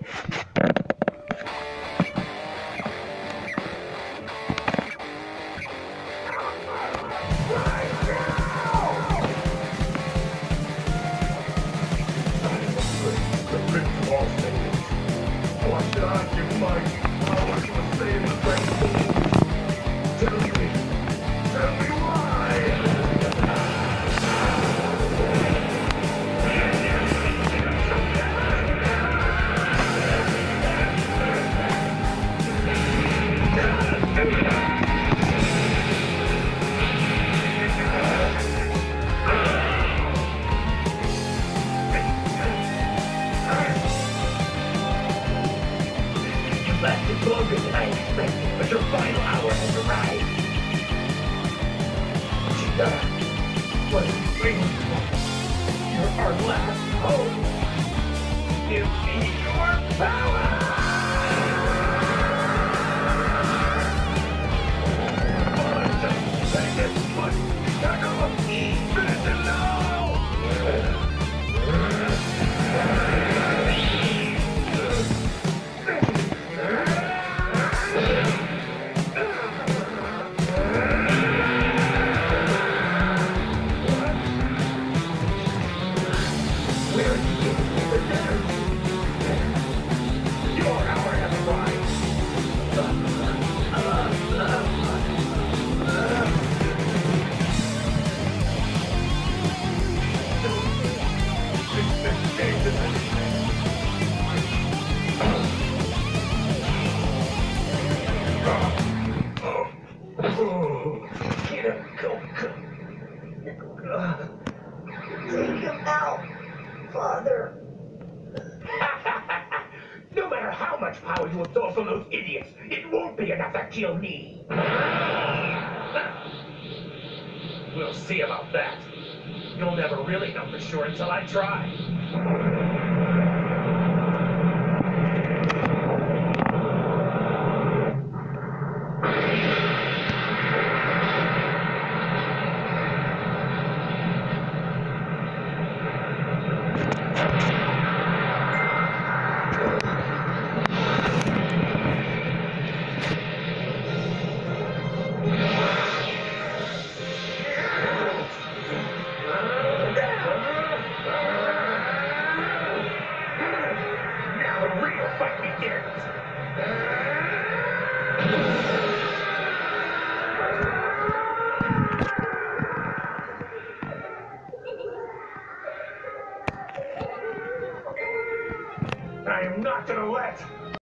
Lasted longer than I expected, but your final hour has arrived. Chidara, what are you waiting for? You're our last hope. Give me your power! Take this foot! Back off! Finish it now! Take him out, Father. No matter how much power you absorb from those idiots, it won't be enough to kill me. We'll see about that. You'll never really know for sure until I try. I am not gonna let